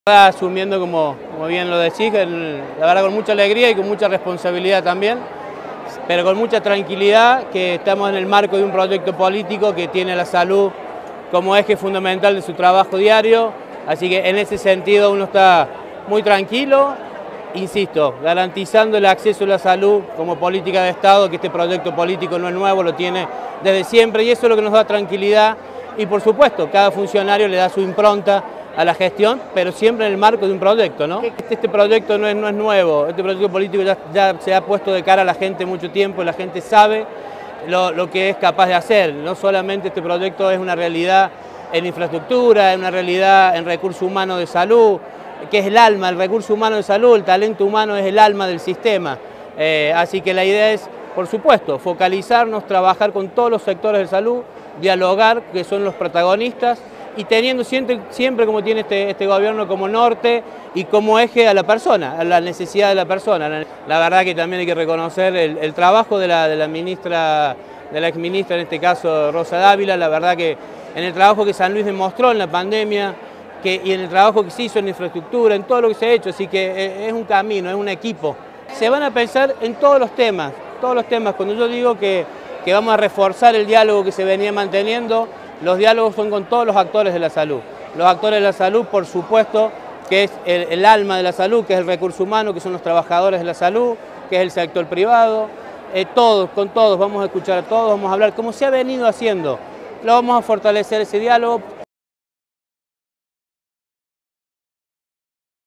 Asumiendo, como bien lo decís, la verdad con mucha alegría y con mucha responsabilidad también, pero con mucha tranquilidad, que estamos en el marco de un proyecto político que tiene la salud como eje fundamental de su trabajo diario, así que en ese sentido uno está muy tranquilo, insisto, garantizando el acceso a la salud como política de Estado, que este proyecto político no es nuevo, lo tiene desde siempre, y eso es lo que nos da tranquilidad, y por supuesto cada funcionario le da su impronta a la gestión, pero siempre en el marco de un proyecto, ¿no? Este proyecto no es nuevo, este proyecto político ya se ha puesto de cara a la gente mucho tiempo, la gente sabe lo que es capaz de hacer. No solamente este proyecto es una realidad en infraestructura, es una realidad en recursos humanos de salud, que es el alma, el recurso humano de salud, el talento humano es el alma del sistema. Así que la idea es, por supuesto, focalizarnos, trabajar con todos los sectores de salud, dialogar, que son los protagonistas, y teniendo siempre como tiene este gobierno como norte y como eje a la persona, a la necesidad de la persona. La verdad que también hay que reconocer el trabajo de la ministra, de la exministra, en este caso Rosa Dávila, la verdad que en el trabajo que San Luis demostró en la pandemia y en el trabajo que se hizo en infraestructura, en todo lo que se ha hecho, así que es un camino, es un equipo. Se van a pensar en todos los temas, cuando yo digo que vamos a reforzar el diálogo que se venía manteniendo. Los diálogos son con todos los actores de la salud. Los actores de la salud, por supuesto, que es el alma de la salud, que es el recurso humano, que son los trabajadores de la salud, que es el sector privado. Con todos, vamos a escuchar a todos, vamos a hablar como se ha venido haciendo. Lo vamos a fortalecer ese diálogo.